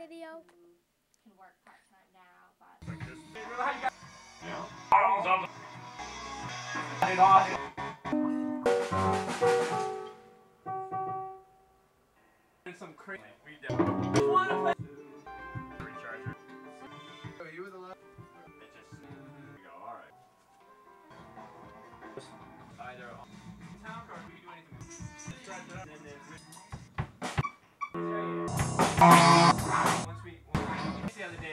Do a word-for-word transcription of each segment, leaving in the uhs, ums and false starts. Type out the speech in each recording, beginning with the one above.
video. Can work part-time now, but... Some crazy. We don't want to play. Recharger. Oh, you were the last. It just. We go. All right. Either on town or we can do anything. Charge it up and then. Once we. Once the other day.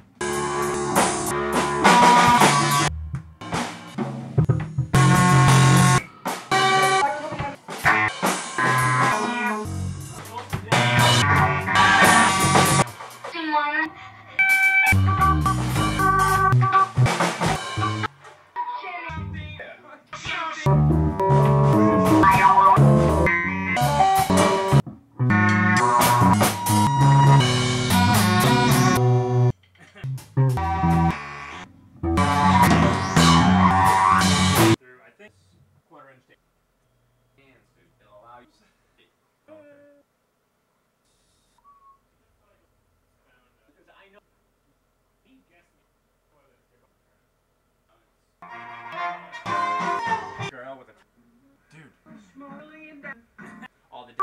Girl with a dude. All the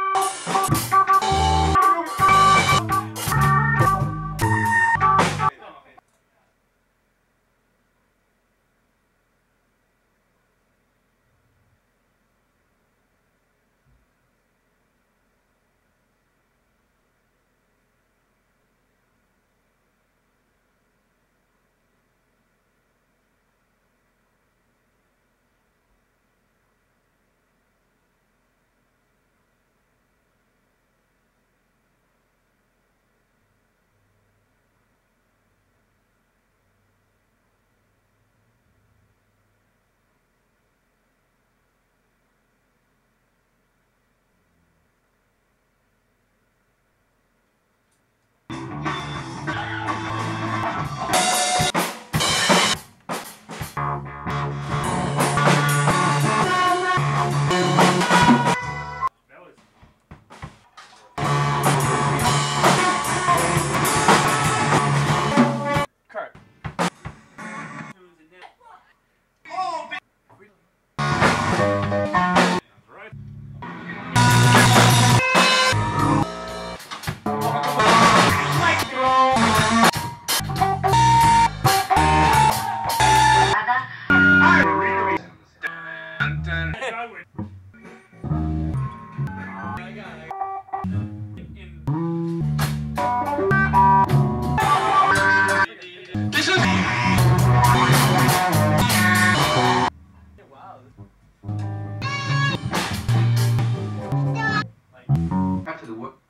After the work.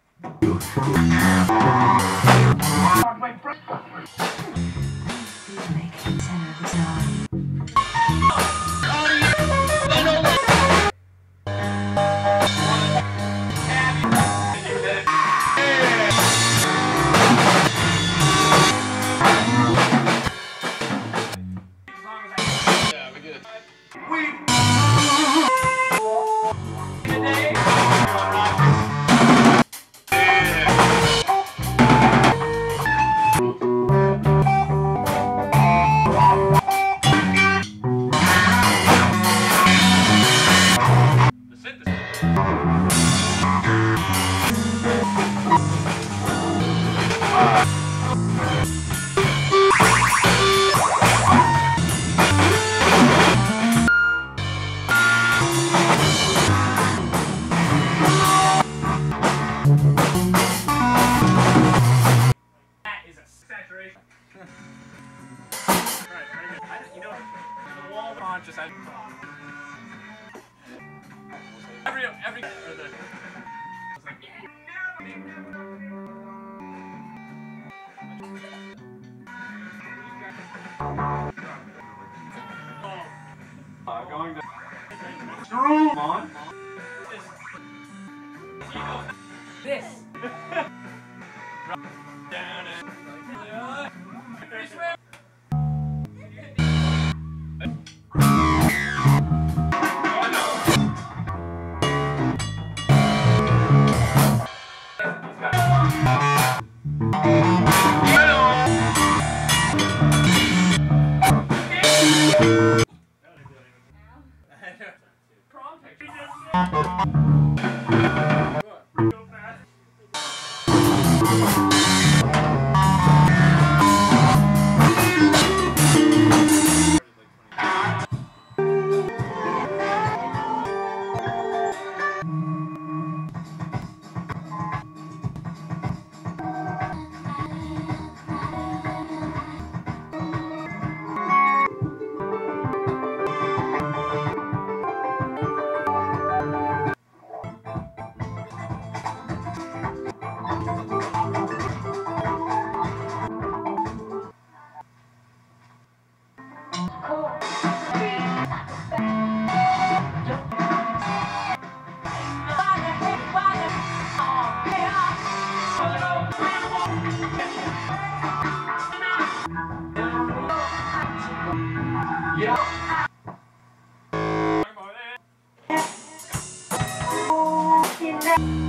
Just I, every every or the, I was like, yeah. Uh, going to screw on this. Down it. Oh, Real fast. Yeah.